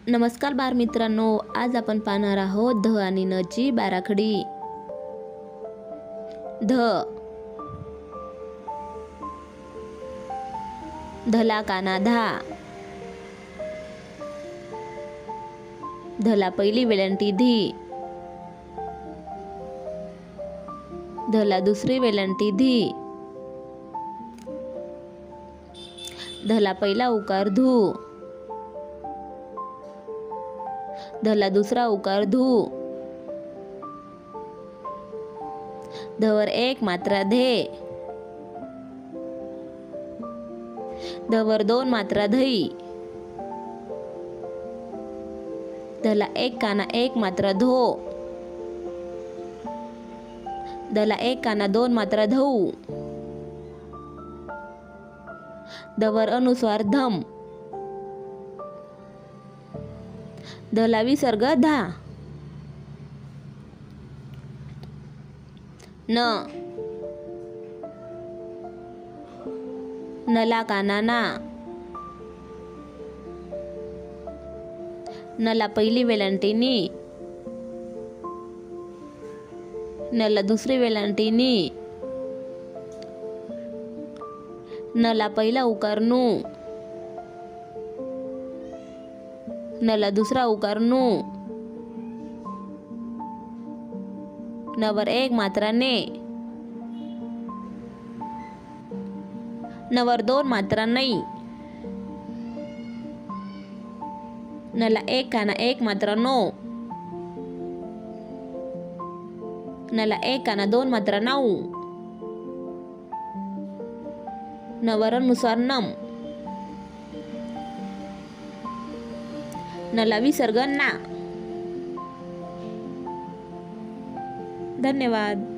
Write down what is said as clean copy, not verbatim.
नमस्कार बालमित्रांनो, आज आपण पाहणार आहोत ध आणि न ची बाराखडी। ध, धला काना धा, धला पहिली वेलांटी धी, धला दुसरी वेलांटी धी, धला पहिला उकार धू, धला दुसरा उकार धू, धवर एक मात्रा धे, धवर दोन मात्रा धई, धला एक काना एक मात्रा धो, धला एक काना दोन मात्रा धऊ, धवर अनुस्वार धम, धला विसर्ग धा। न, नला काना ना, नला पहिली वेलांटी नी, नला दुसरी वेलांटी नी, नला पहिला उकार नू, नला दुसरा उकार नू, नवर एक मात्रा ने, नवर दोन मात्रा नहीं, नला एक काना एक मात्रा नो, नला एक काना दोन मात्रा नऊ, नवर अनुस्वार नम, नला विसर्ग ना। धन्यवाद।